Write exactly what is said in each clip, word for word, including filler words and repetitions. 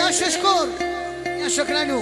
Ia și școr, ia și craniu.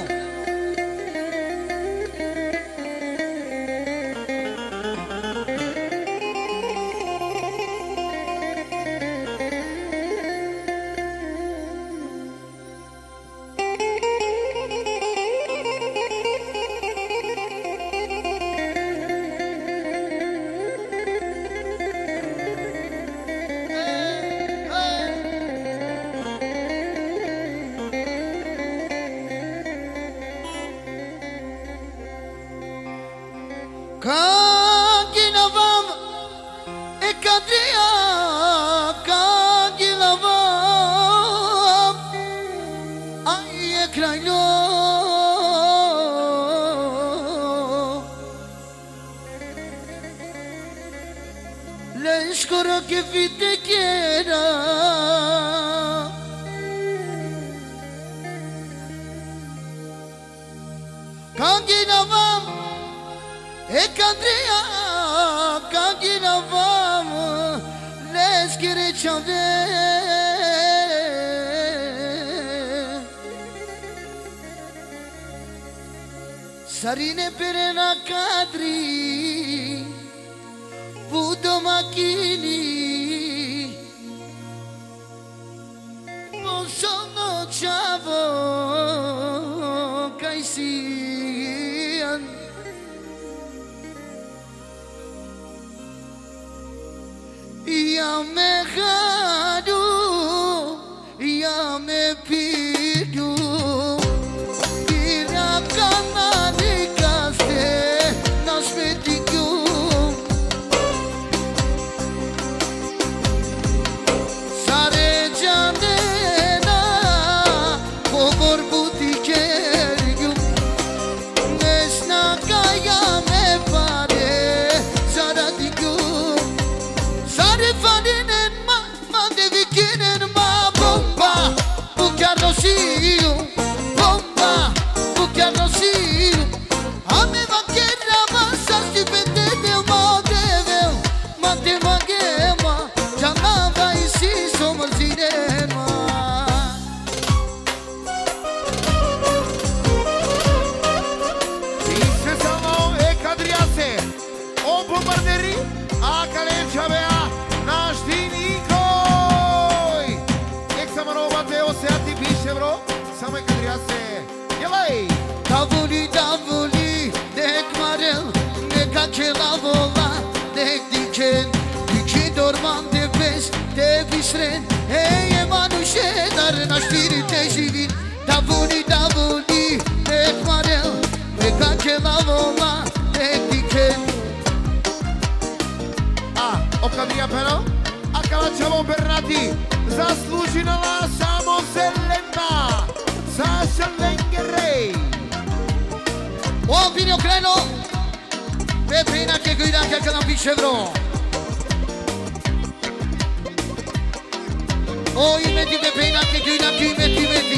Sarine pere na kadri Budo makini Posono chavo kaisian Ya me gadu Ya me pidu Davuli davuli dek marel ne kakela vola dek diken iki dorman de pes de visren hey manushe dar nashtiri te jivin Davuli davuli dek marel ne kakela vola dek diken Ah, Octavia Pero, akala chavo Bernati, zaslužila samo zelena, Sasha Lengerei. O vine Ucraino pe pena che guida che la bicevro O i metti pe pena che guida che metti metti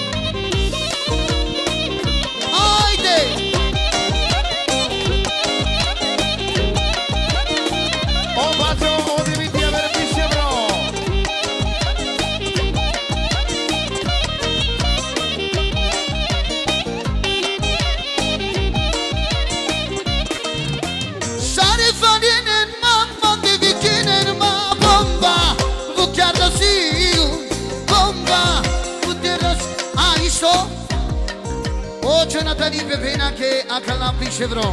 Haide O bacio o diviti aver bicevro O ce Natalie pe pena che a calam bicevro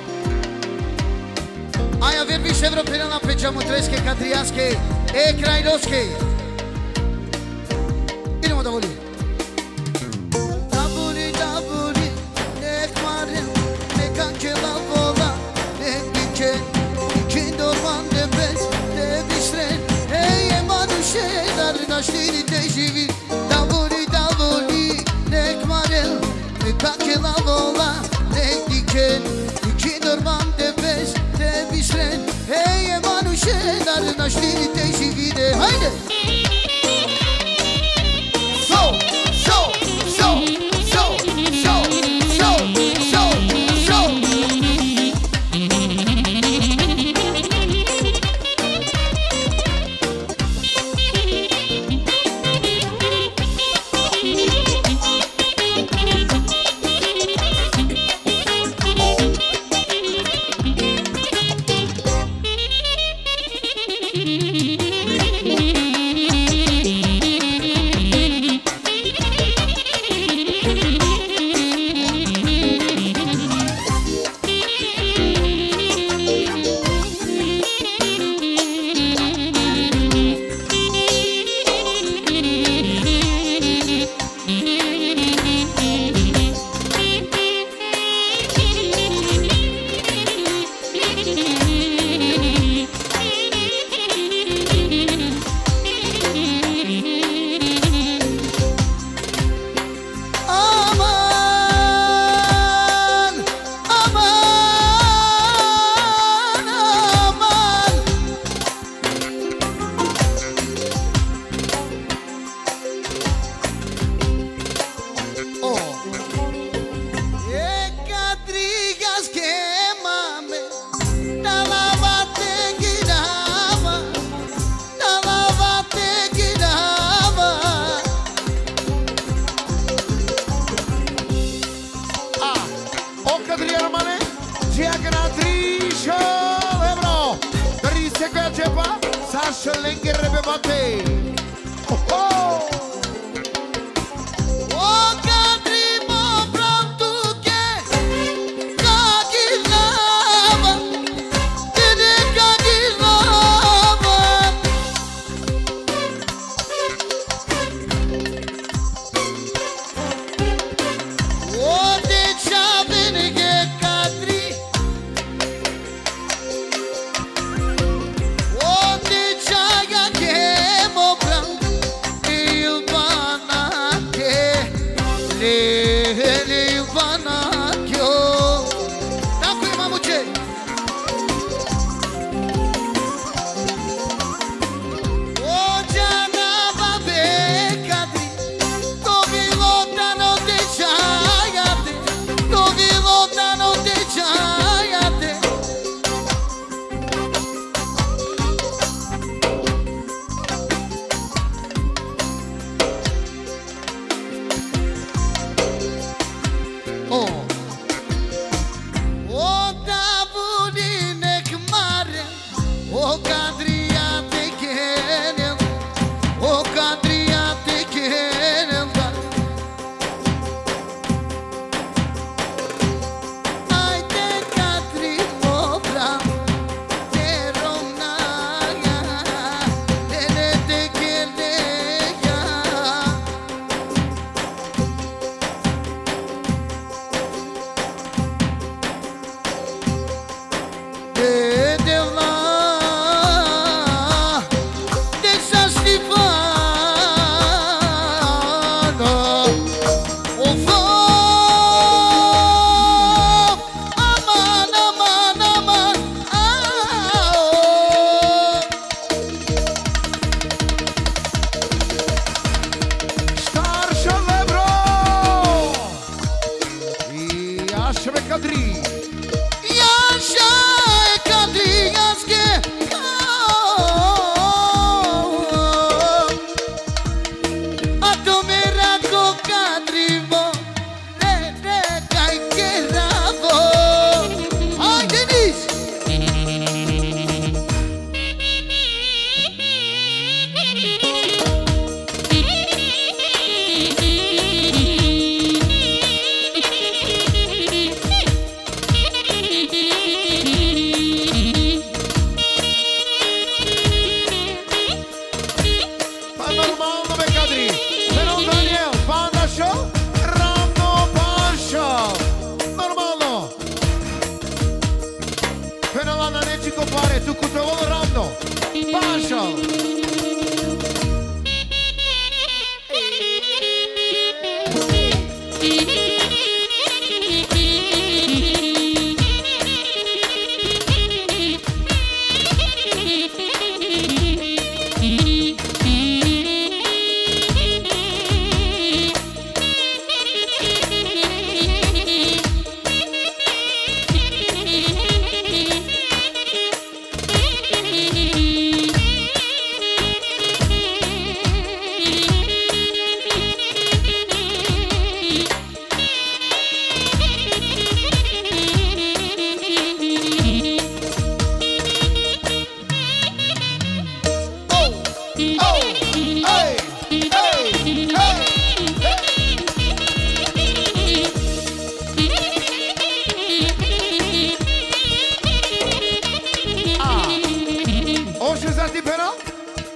Ai aver bicevro pena la pe geamutresche cadriasche e crainosche Inimo davoli Davoli davoli nek mare nek ancela vola nek dice dice dorman de bez de bisren hey emanushe dar nashtiri te jivi Davoli davoli nek mare Kakela vola, nek diken, iki dorman de bez, de bisren Hey emanushe, dar nashtiri te jivide, hayde! So, so, so, so, so, so, so, so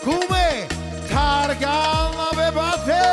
Come Targana Bebate.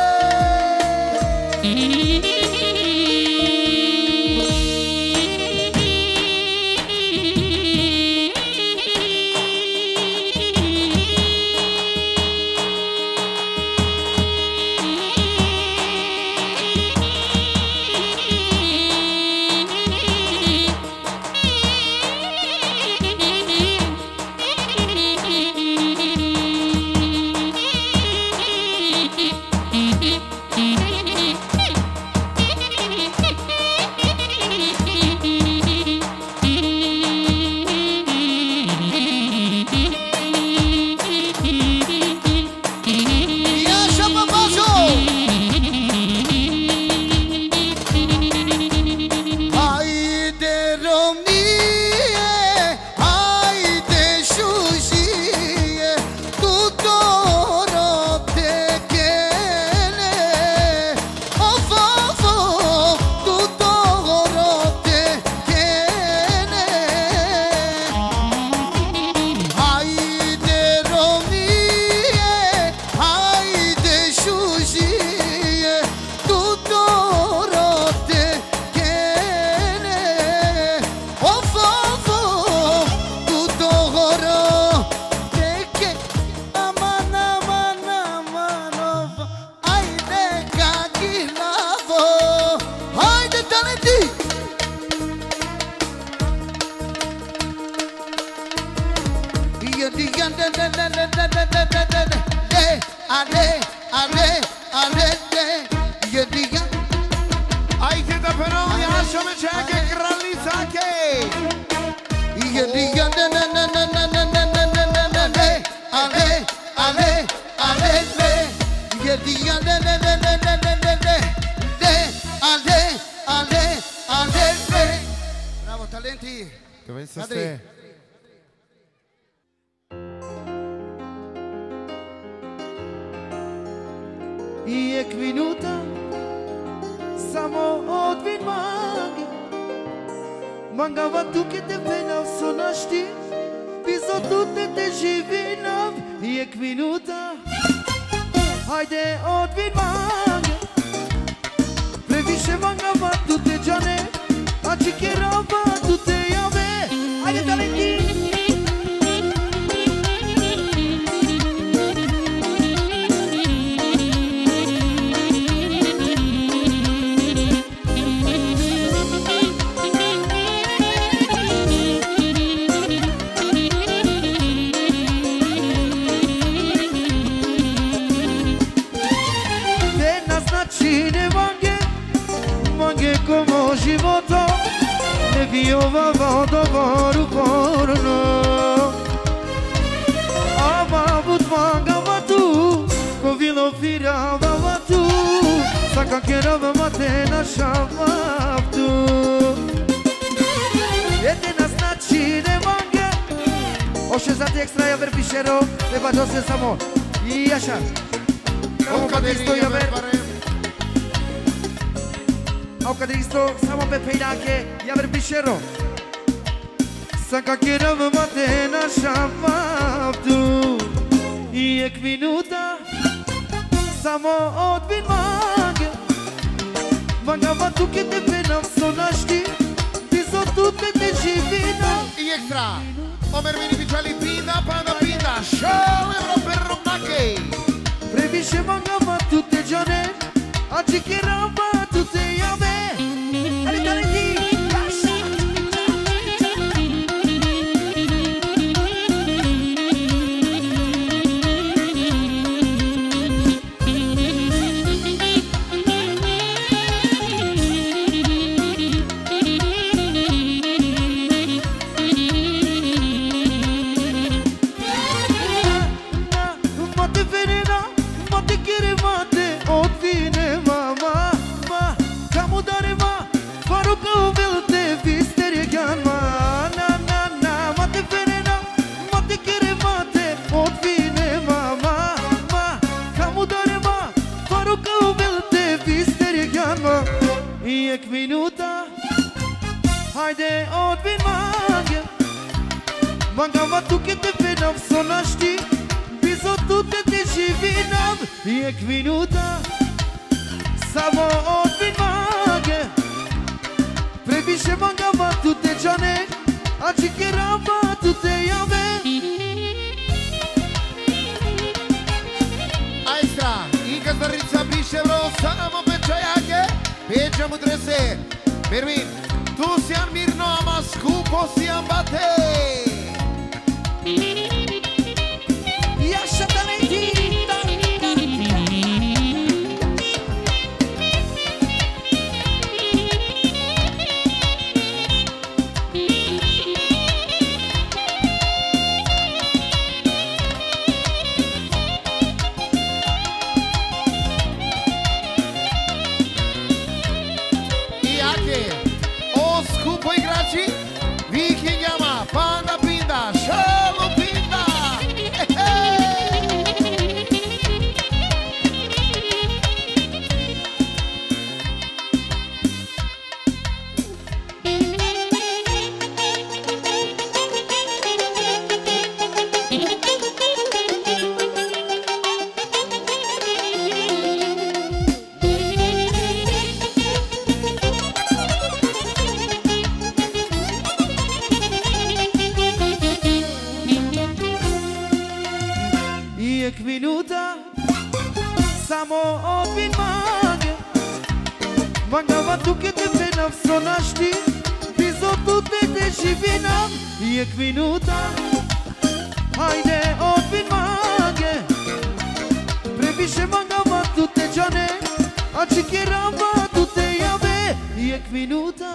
Bravo, talenti. Dove Adri. stai? I ek minuta samo odvin mangi Manga va tu che te venav sonashti Piso tutte te živinav I ek minuta Hajde odvin mangi Previše manga va tu te džane A čikera va tu te jave Hajde talenti Como životo ne viova vodo voru porno Ama but manga vatu ko vilo firava vatu Saka kerava mate na šavavtu Ete nas znači ne mange Oše za ti ekstra ja ver pišero Ne bađo se samo I jaša Kao kad isto ja ver Au cadristo, samo pe peinake, ia ver bișero Saka kera vă mate na šavavtu I ek minuta samo odvin mange Manga vatu che te venav sonashti Piso tutte te živinav I extra. Omer mini picciali pinda, panda pinda. Show euro per Romnake. Previše manga vatu te džane A čikera vatu te jave Hajde talenti Mate venena, mate kere mate Odvine mama, ma Kamu dare ma Faru kao velte vistere gjan ma Na na na Mate venena, mate kere mate Odvine mama, ma Kamu dare ma Faru kao velte vistere gjan ma I ek minuta Hajde odvin mange Manga vatu che te venav sonashti Piso tutte Jak minuta samo odbin mage Previše mangava tu te džane A čikirava tu te jave Aistra, Inga Zdarica piše bro Samo pečajake Peđa mu drese Mervin, tu si an mirno Ama skupo si an bate Jaša talenti Vikingama, Panda Pinda, Šalo Pinda. Jak minuta samo odbin mage Mangava tu che te penam sonaști Bizotul te te și vinam Jak minuta Haide odbin mage Previše mangava tu te džane A čikirava tu te jave Jak minuta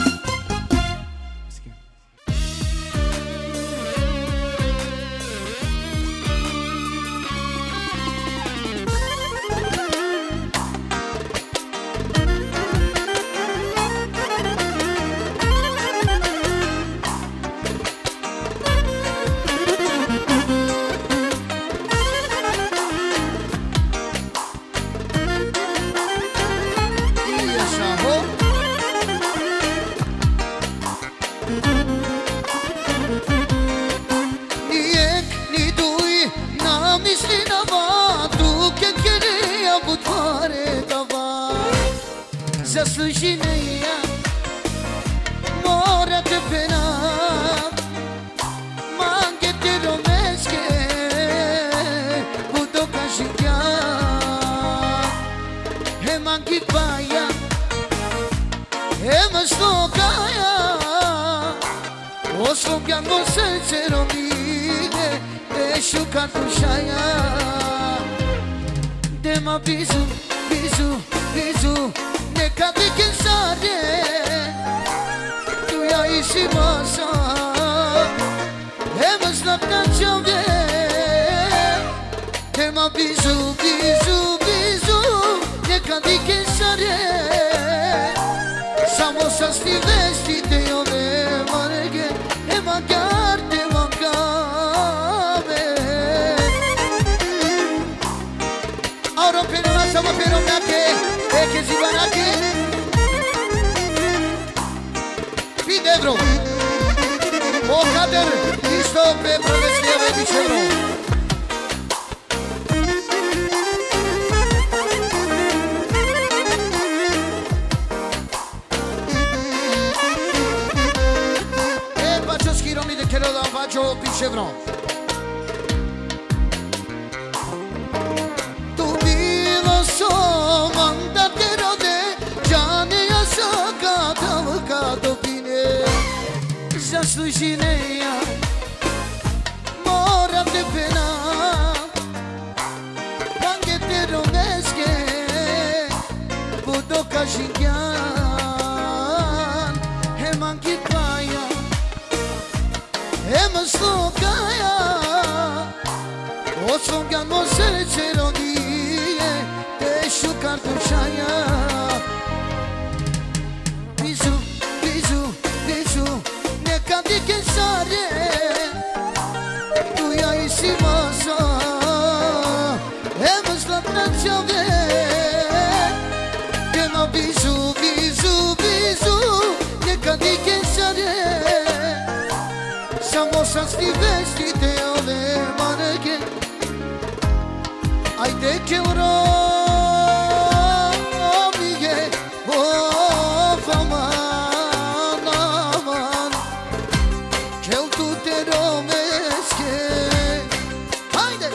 Zasluženeja mora te pena Mange te romeske Budo kažinja He mangi paja He maslokaja Oslogano srce romine Te šuka dušaja Dema bizu, bizu, bizu Neka di pensare Tu hai si masa E mă slapna ce-ave Te mă bizu, bizu, bizu Neka di pensare Samo sa sti vestite io ve marghe E magari te mancave Ora per una sama per una che E che si van aquí Pidevro O kader Isto pe praveslijeve bićevro E bacio schironi de chelo da bacio bićevro Tu bilo so mandatero de Jane ya sakatav kato pine Zasluženeja mora te pena Mange te romeske Budo kažinjan He mangi paja He maslokaja Oslogano srce rodije Te šukar dušaja Bizu, bizu, bizu Neka di pensare Tu hai si masa E mă slapna ce-ave Te mă bizu, bizu, bizu Neka di pensare Samo sa sti vestite ove manche Haide că romie, of aman aman, Kel tu te romeske. Haide!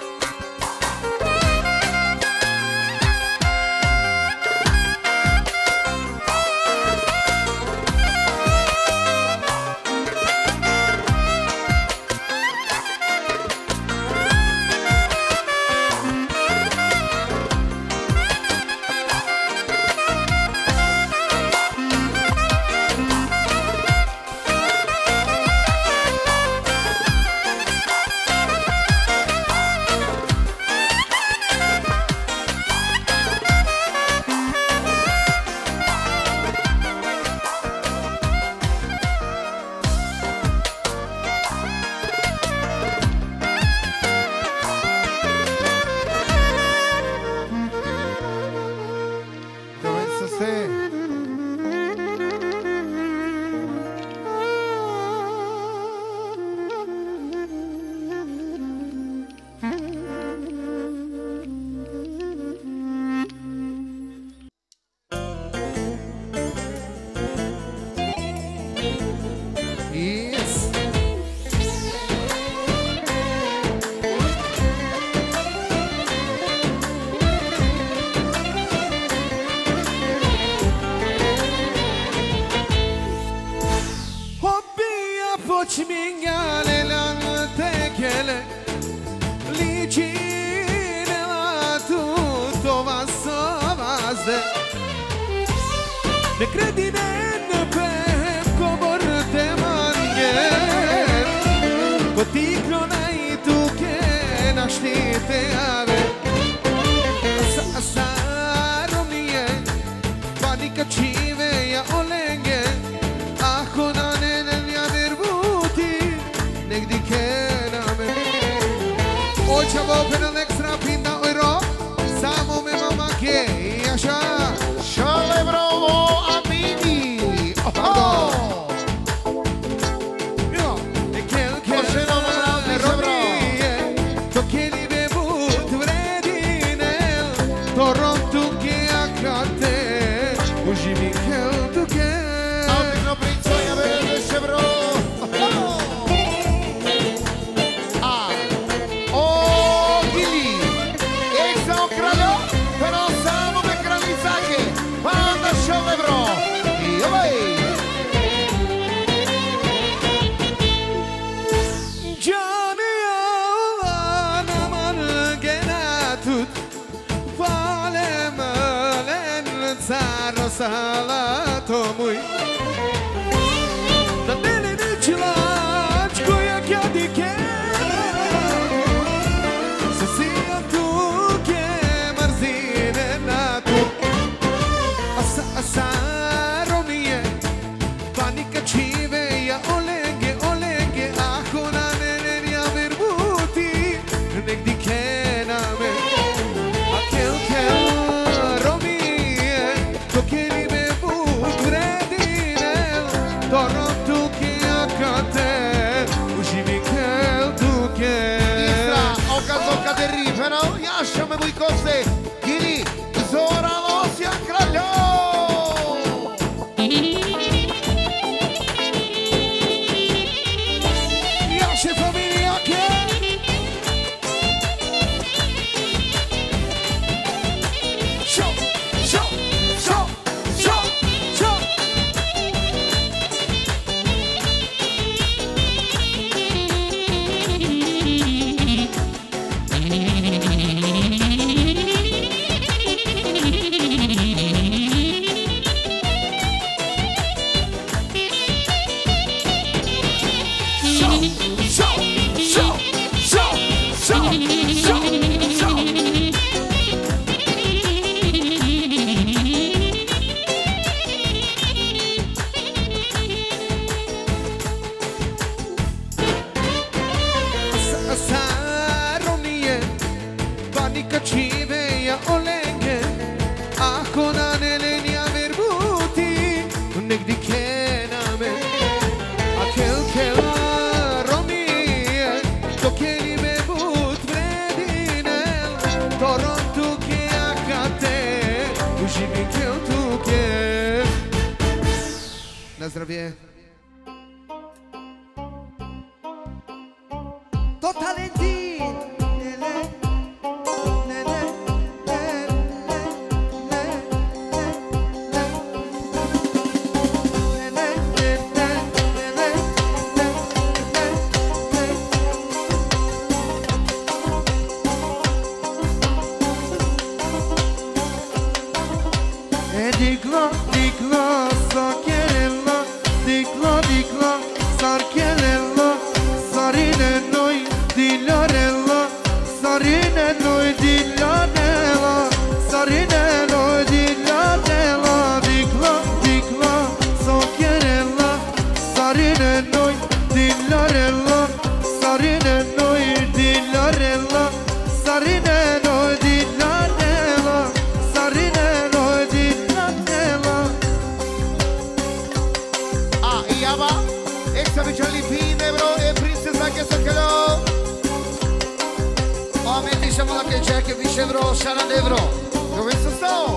Ne credinen pe cobor te mangen Poticlo nai tu che naști te ave Asa asa romie Panica cive ya olenge Ahona nene mia verbuti Negdi che name Oce avo per un extra pinda oiro Samo me mama che așa Celebro amici. Oh! Salato muy Da nene ničilać koja kjadi ke Se sija tu ke marzine na tu Asa asa romije Panika čive ja olenge olenge Ako na nene nja verbuti Negdi ke na me A kel kel Pero Jasha me Vujkovce, Gili, Zora Losja Kraljo! Jasha familija ke? Šo, šo, šo, šo, šo! zdravie. Totalenti. Dikla, dikla, sakerella, dikla, dikla, sarkerella, sarine noi, dilarella, sarine noi, dilarella, sarine noi, dilarella, dikla, dikla, sakerella, sarine noi, dilarella, sarine noi, dilarella, sarine noi, dilarella, sarine noi, dilarella. Ah, e Yaba, ex abicali fine bro, e princesa che so che lo. Oameni diciamo la che c'è che vince euro, sarà d'euro. Dove sto?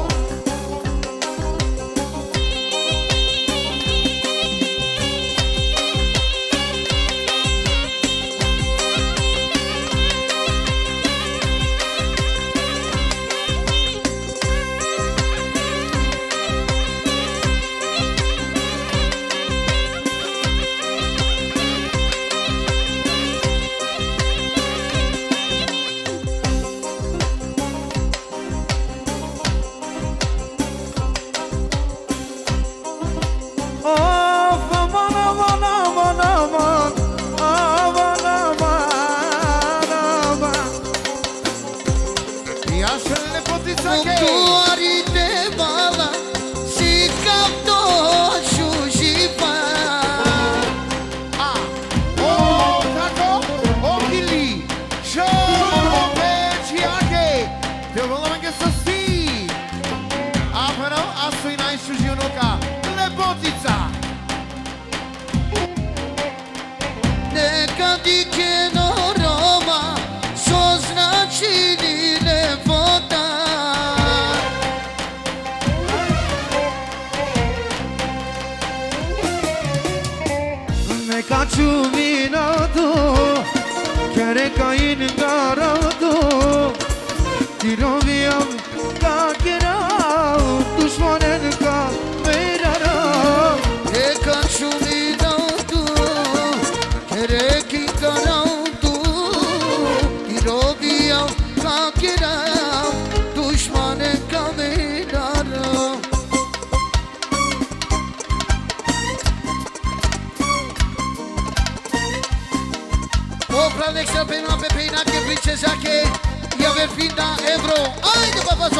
Extra pena pe pena che princesa che io aver finta euro. Ai de papazo.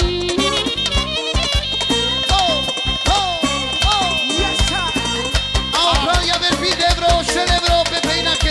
Oh, oh, oh. Yes sir. Ahora io aver finta euro, celebro pe pena che.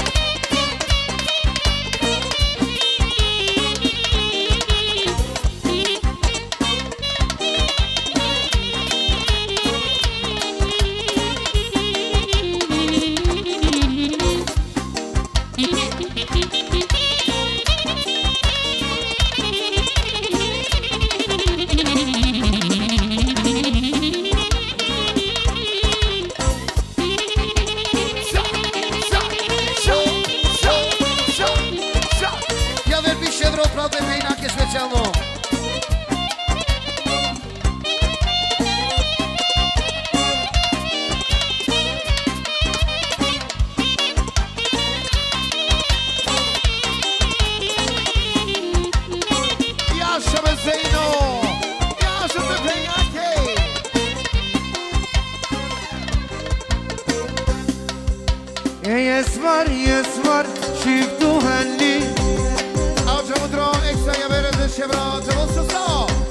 Yesvar, yesvar, shiftu halli. Auge mudro, extra ya vere de chevro, te lo so.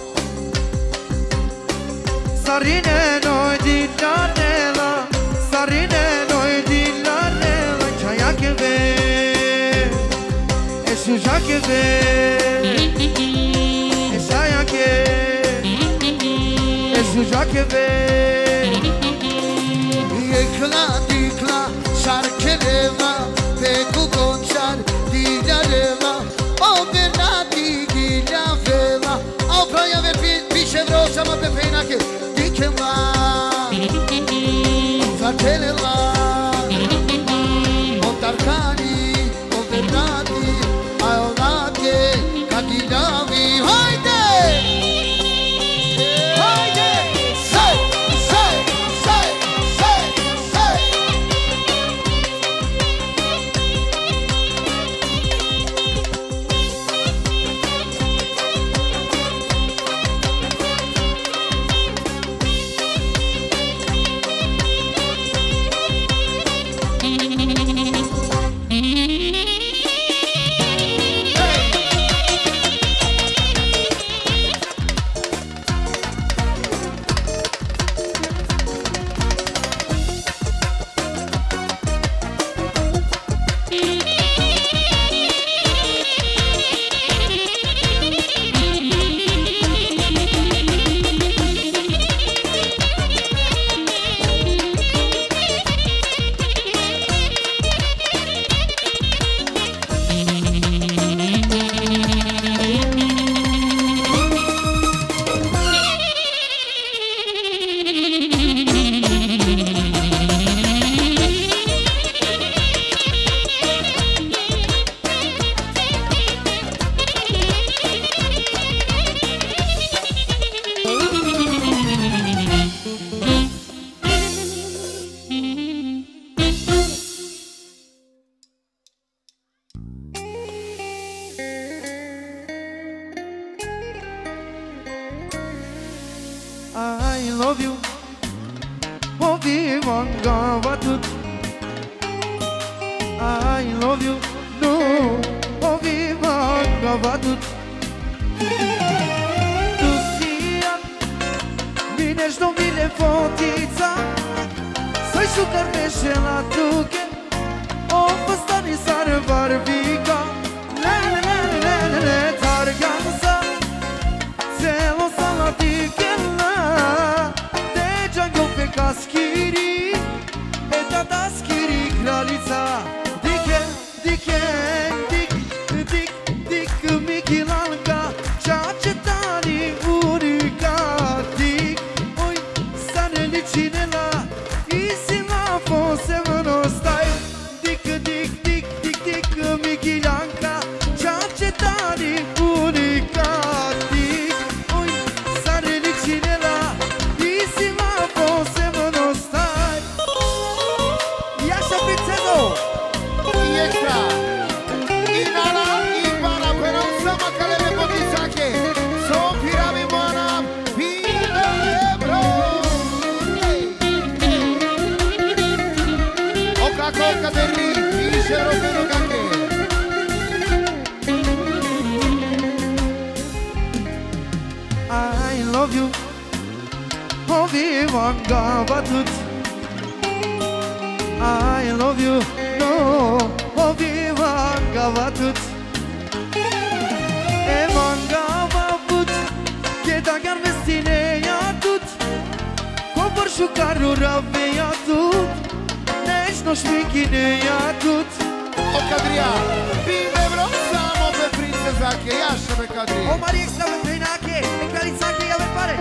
Sarine noi di lanela, sarine noi di lanela, chaya ke ve, esuja ke ve, esaya ke, esuja ke ve. Yekla dikla şarkıleva ve kukonçar dilareva o bernati dilaveva o proya ver bir şey rosa mı pepeyna ki dikema celălalt. Montarcani, Overnati, Aeolache, Cachinavi. Haide! Haide! Sai, sai, sai, sai, sai! I love you, Obi-Wan Gavatud. I love you, no, Obi-Wan Gavatud. Tu sian, minești domnile fotița, să-i șucărnește la tuche, o păstani s-ar barbica, le-le-le-le-le-le, targanța, celo salatichella, te giango pe caschiri, e tata schiri kralica, dike, dike, dik, dik, dik, Michilanka, cea ce tani unica, dik, oi, sareli cinela, isila fose măno stai, dik, dik, dik, dik, dik, Michilanka, cea ce tani unica, dik, oi, sareli cinela, isila fose măno stai. Ia și prințezo! I extra! Inala, Ivana, però insomma che le potiza che sono pirami buona, fino ebro! Oca coca del ri, finisce Romero Cacche! I love you, Obi-Wan Gavatud. I love you, no, Obi-Wan Gavatud. Evan Gavatud, Kedagar vestine jatut, Kopar shukaru rabbe jatut, Nesh no shmikine jatut. O Cadria, vive bronsamo per princesa che jasce per Cadria! O mari extra pe prinake, e kralica che ave pare.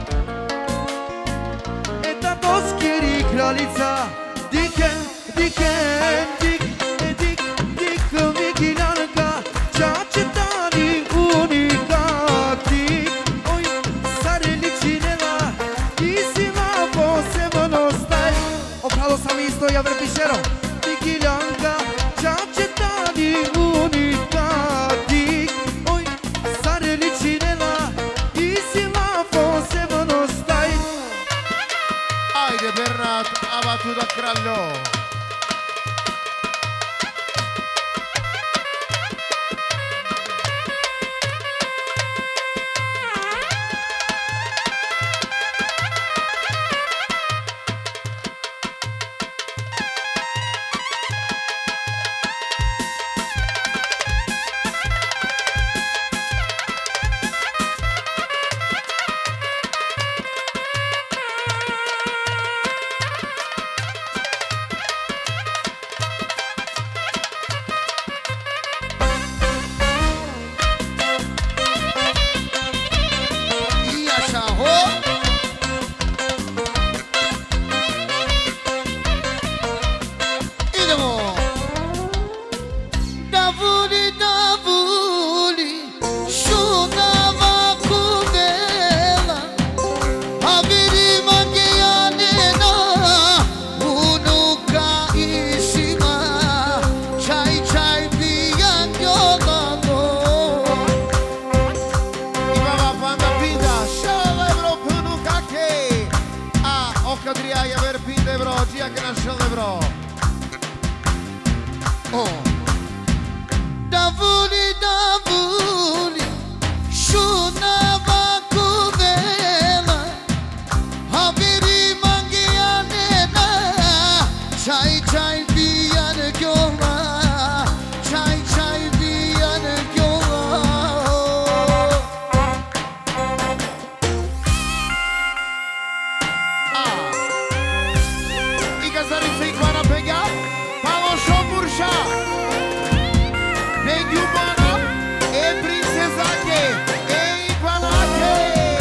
E tatos kiri kralica, dike, dike, dik, dik, dik, Michilanka, cea ce tani unica, dik, oi, sareli cinela, isima fose măno stai. O Carlos Amisto i aver pișero, Michilanka, cea ce tani unica, dik, oi, sareli cinela, isima fose măno stai. Haide Bernat, ha battuto a Crallò! Sofia che nasce lebro. Oh. Davuli, davuli, shunava kuvela, haberi mangianena, chai chai biyan kyola, chai chai biyan kyola. Ah. I gazari se iguana pega, palo shomurša. Negumana e princesa che e iguana che.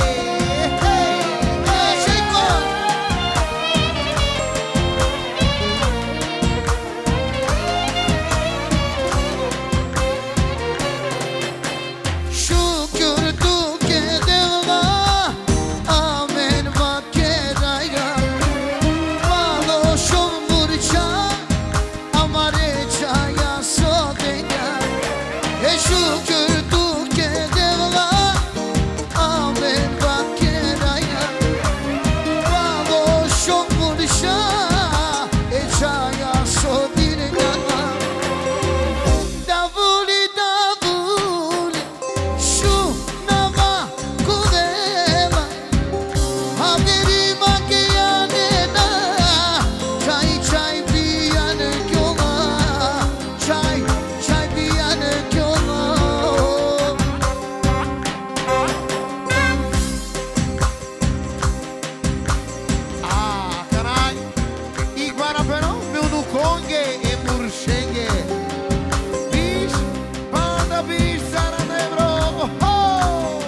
Şükür tu ke devla, amen va ke rayga, malo shomurcha, amare chaya sodega. Şükür tu ke devla, amen va ke rayga, malo shomurcha, e chaya sodega. Davuli, davuli, shunava kuvela, haberi mangianena, chai chai biyan kyola, chai chai biyan kyola. Ah, carai. Iguana però meu no conge e murshenge. Bish, banda bish sara nebro. Oh!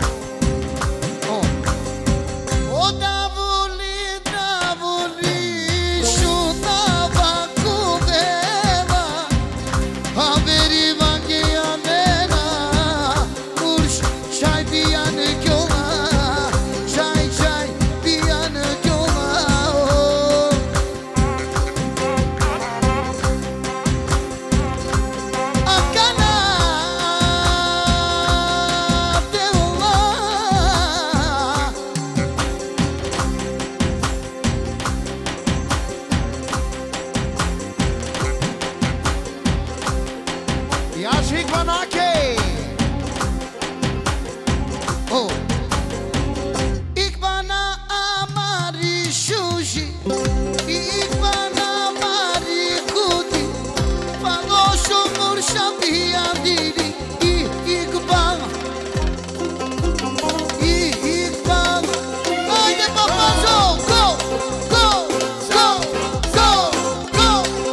O davuli, davuli, shunava kuvela, haberi mangianena, mursh chai biyan kyola, chai chai biyan kyola. Akana devla. Yash iguana che. Oh. Ik bana amari shushi, ik bana amari kuti, falo shomur shambiyan dili, ik bana, ik bana. Haydi papazo, go, go, go, go, go.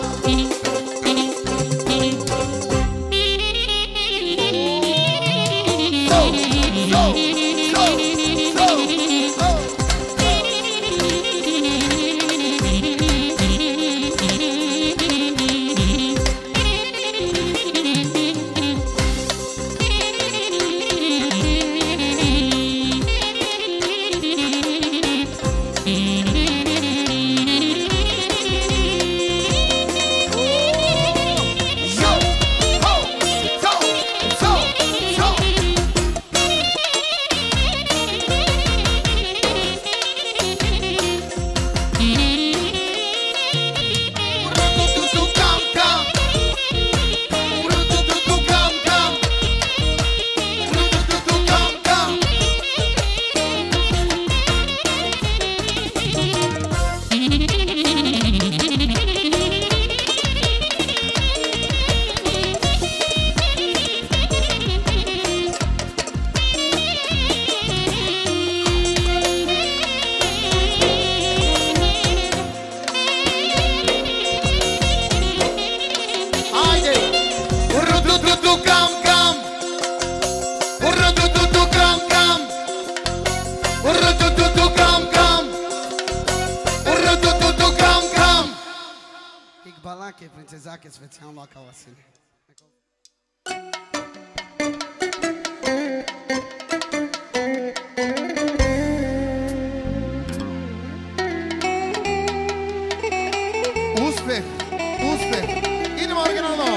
Balake, princezache, specijalno laka Vasile. Uspeh, uspeh. Idemo originalno.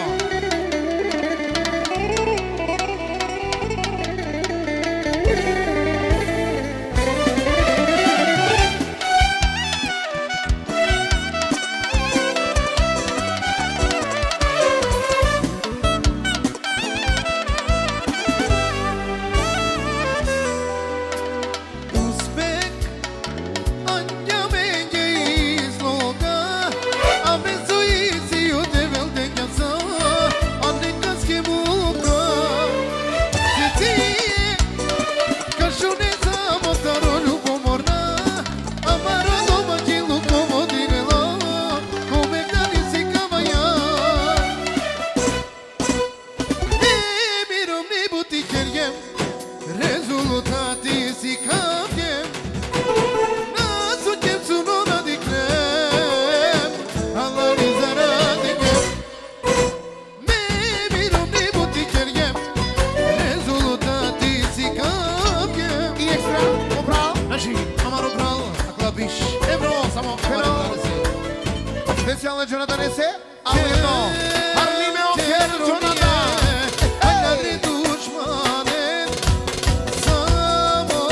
Jonathan ese, averno. Harlime ofer Jonathan. Hayalleri düşmanın Samo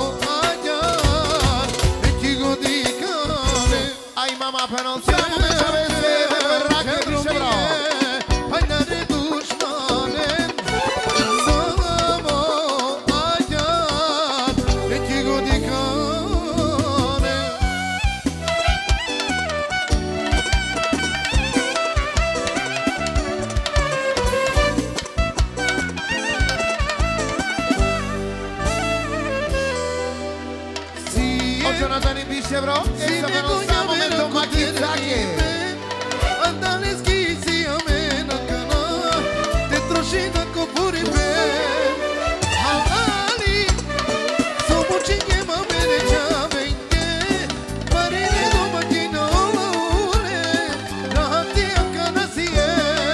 ayar Peki godikane Ay mama penal siamo me chavese, berrache dice bro. Hayalleri düşmanın Samo ayar Peki godikane O Jonathan in dice bro, e sapevano sta momento Makizaki. Andale schizi a me na cana Te troșina copuri pe Halali So mucinge ma mene chavenge Marine do makina ole Rahati akana siye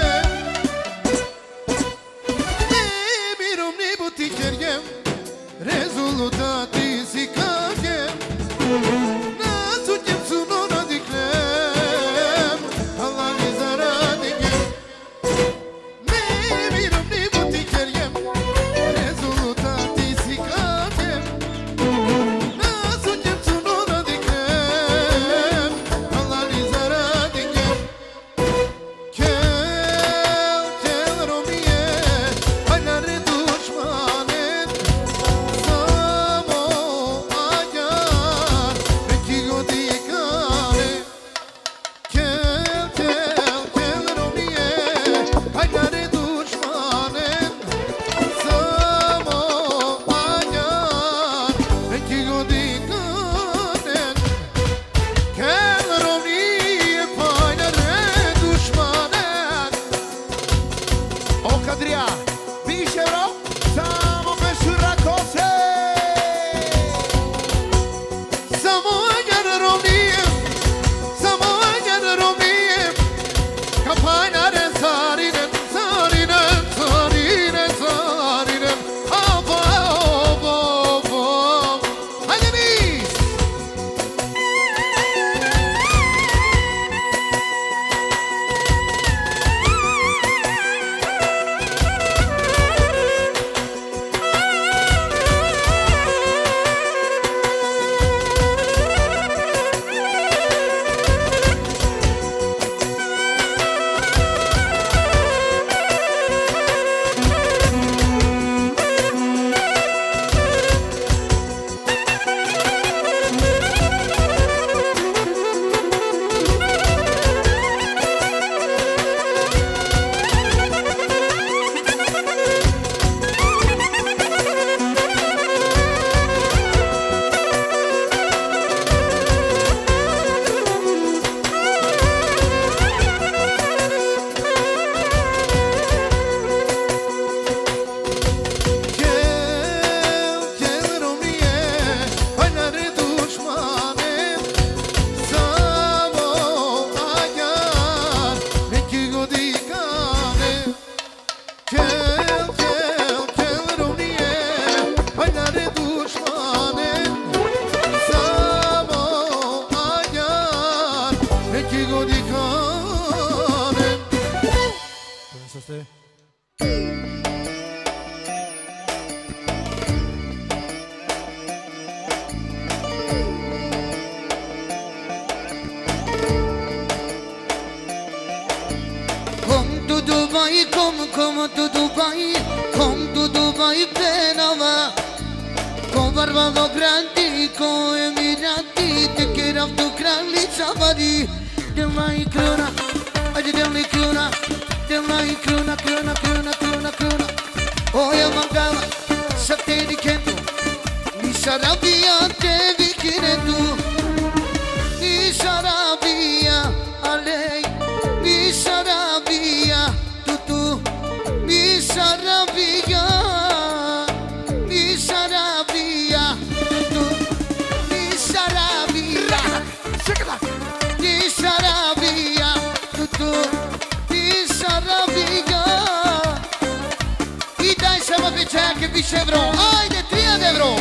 Ne mirum ni buti kergem Rezultati si kagem Nasucem sunona diklem Allah nizara digem Ne mirum ni buti kergem Rezultati si kagem Nasucem sunona diklem Allah nizara digem Kel, kel romiye Haynare düşmanın Samo ayar Peki godikane Kel, kel, kel romiye Haynare düşmanın Samo ayar Peki godikane Kel romiye Haynare düşmanın O Kadria, dice bro, siamo per Surrakose. Samoyar romiyem, samoyar romiyem Kapaynaren sarinem, sarinem, sarinem, sarinem Aba, aba, aba Haydi biz! Kel, kel romiye Haynare düşmanım Samo ayar Peki godikane Kel, kel, kel romiye Haynare düşmanım Samo ayar Peki godikane Come to Dubai, come, come to Dubai, come to Dubai Penava. Con Barbado Grandi, con Emirati, te quiero tu kraljica vadi. Delaj kruna, ajde delaj kruna, delaj kruna, kruna, kruna, kruna, kruna. Oja mangala, sa te dikendu, mi sarabia te vikirendu. Mi sarabia, alei, mi sarabia, tutu, mi sarabia, mi sarabia, tutu, mi sarabia, mi sarabia, tutu, mi sarabia. I daj sama pieczękę, pisze bro, ajde, trijade bro.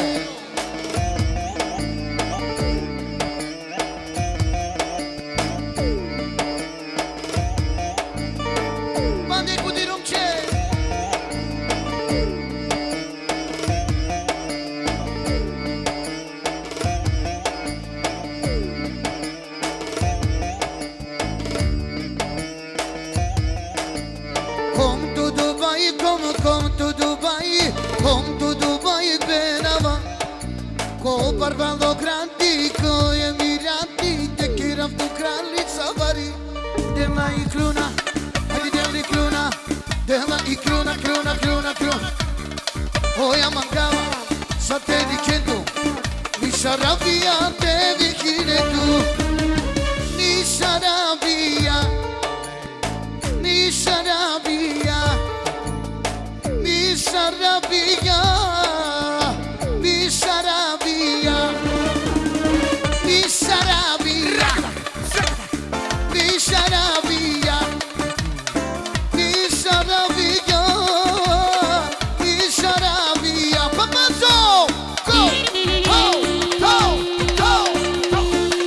do grandiko je mirati te kirav tu kraljica vari dela i kruna hajde deli kruna dela i kruna kruna kruna kruna oja mangala sa te dicendu mi sarabia te vikinetu mi sarabia mi sarabia mi sarabia mi sarabia mi sarabia mi sarabia mi sarabia mi sarabia Pamazo go go go go go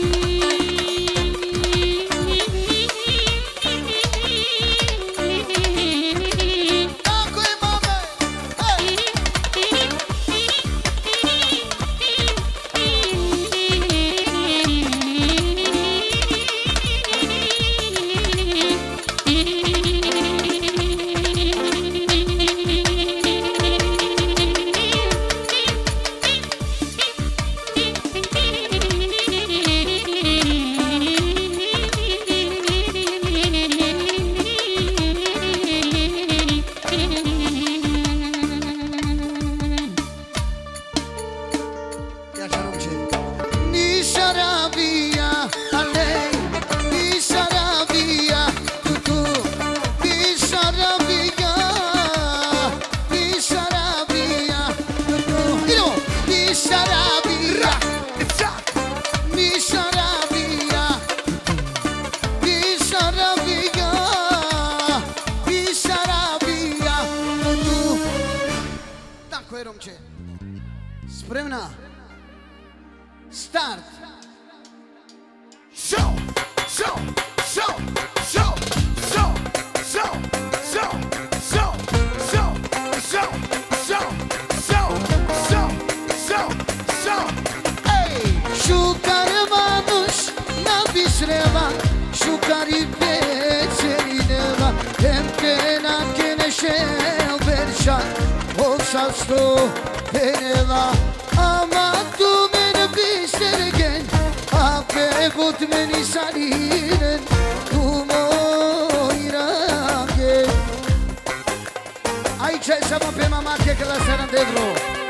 Tako je mame hey Mi sarabia a lei, mi sarabia tu tu, mi sarabia, mi sarabia tu tu, io mi sarabia, mi sarabia, mi sarabia, mi sarabia tu tu. Tako je Romče, spremna? Start! So, so, so, so, so, so, so, so, so, so, so, so, so, so, so, hey! Shukar manush na bisreva, shukari becerine hem tena keneşel berşan olsa sto beneva ama tu beni bisergen ape gut meni salinen tu moirage aici siamo per mamma che la sera dentro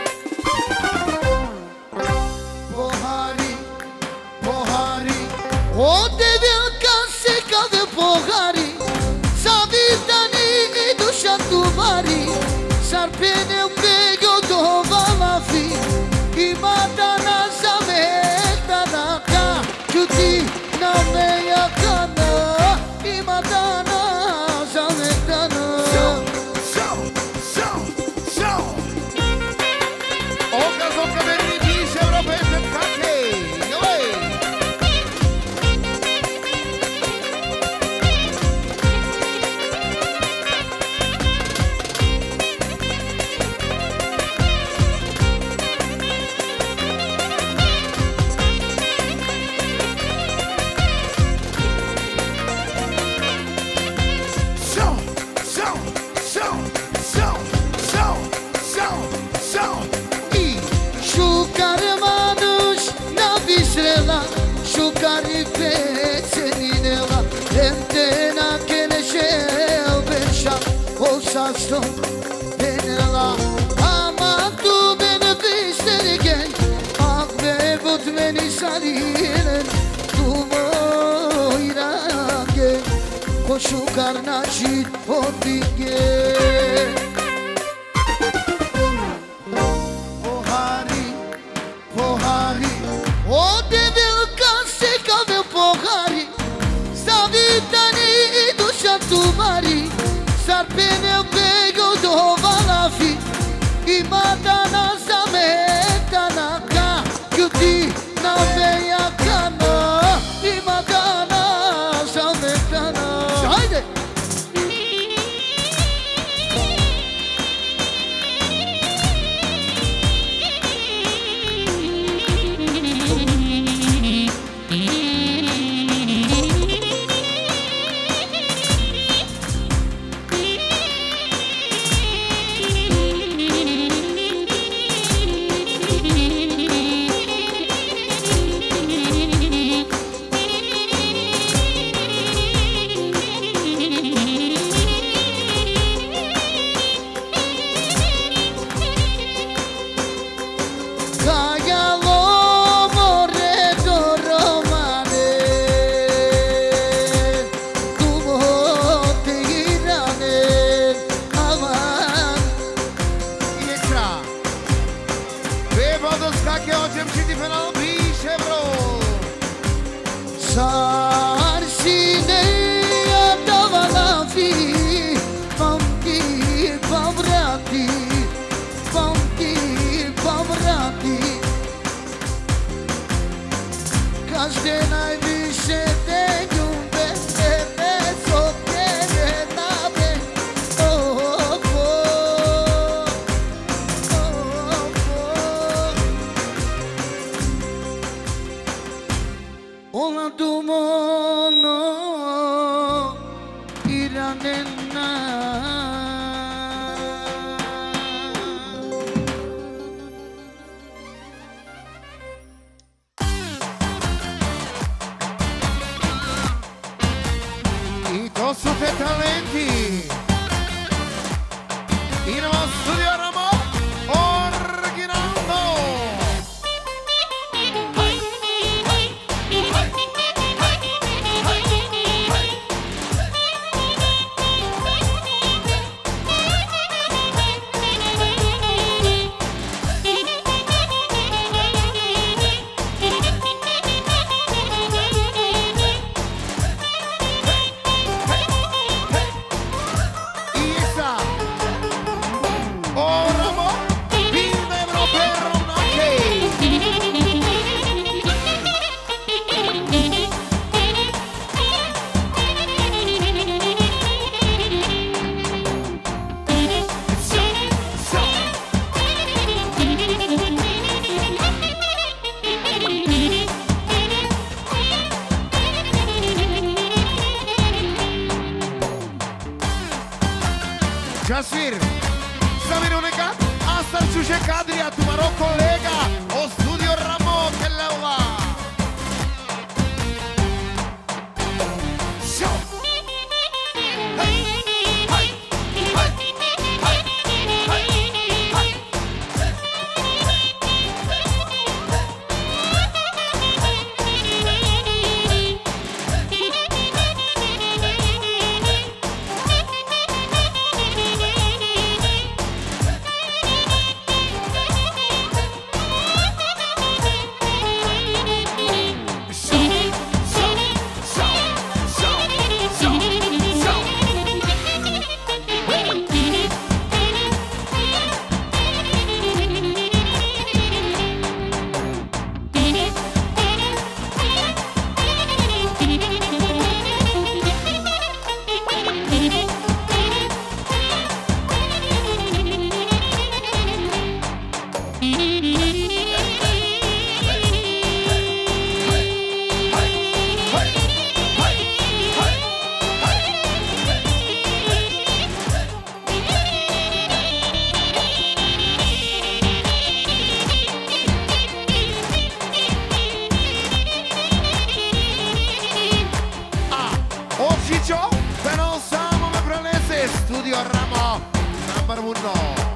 Pohari Pohari o devil kanse kave Pohari savitani dusha tuvari sarpene pego do valafi imadana zametana ka chuti na meya kana imadana zametana So, so, so, so. Okaz oka verini dziś europejskie ptaki. Joj! So, so, so, so, so, so, so. I shukar manush na bisrela shukari peceninela hem tena keneşel berşan olsa sto benela ama tu beni bisergen ah be gut meni salinen tu moirage koşu karnaşit otige Pohari, Pohari o devil kanse kave Pohari savitani dusha tumari sarpene pego do valafi imadana zametana ka yuti na meya kana imadana zametana haydi Jasmir, Samir Unica, asta Sușe Cadria, tu mă rog colega, o studio Ramo, che leua. Studio Ramo, number uno.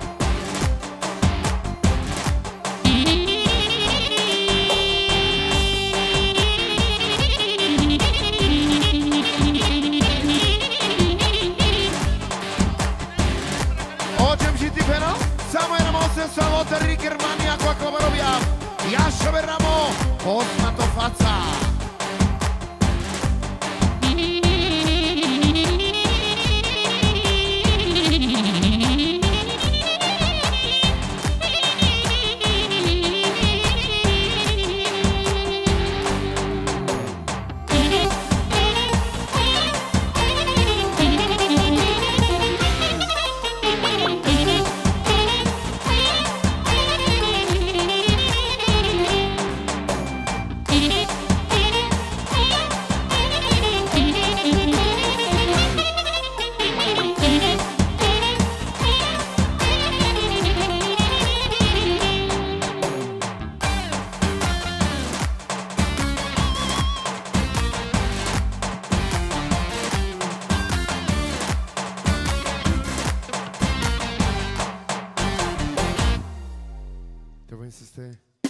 Oggi am citit pe nou, samo eramo se salotă în Germania cu Acobarovia. Ia și verramo, osmato fața. Te voy a insistir.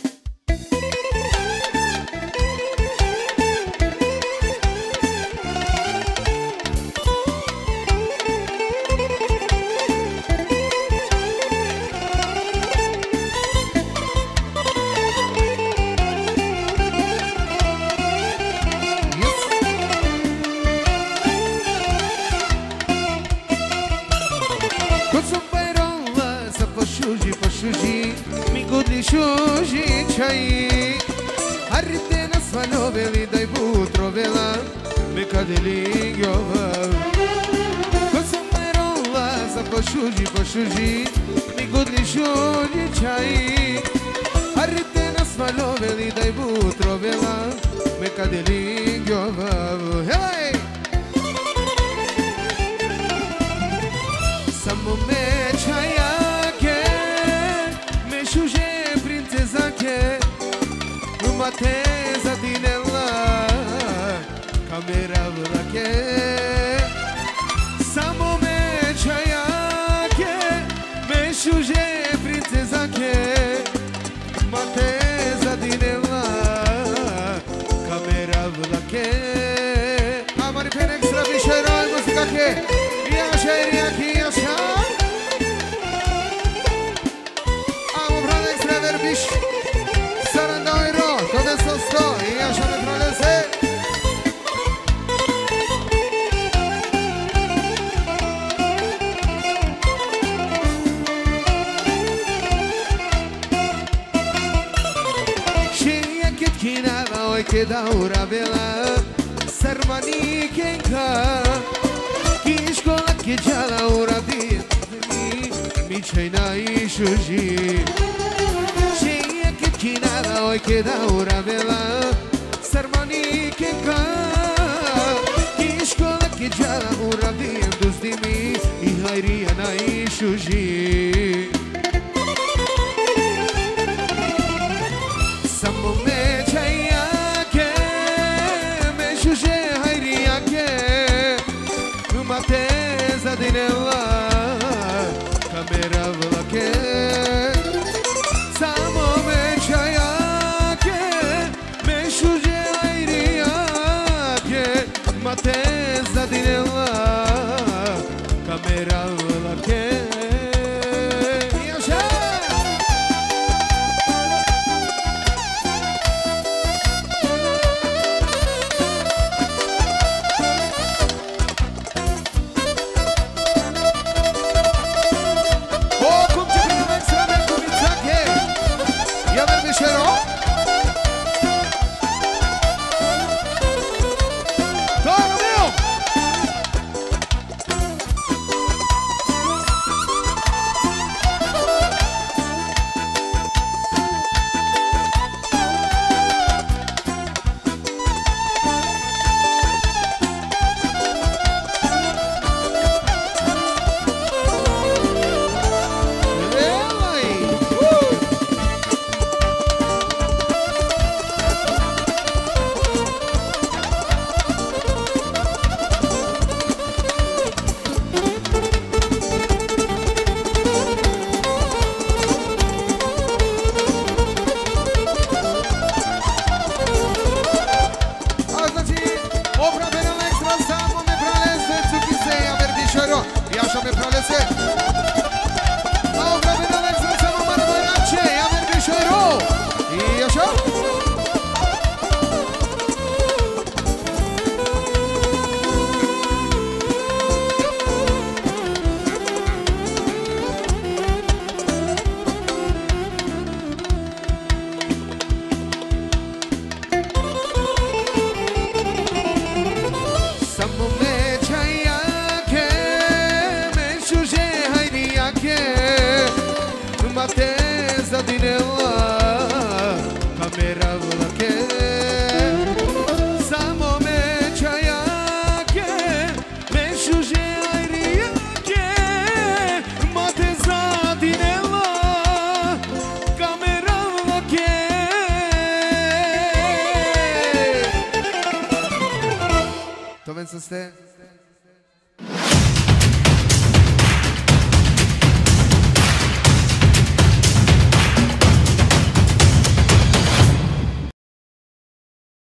To więc ste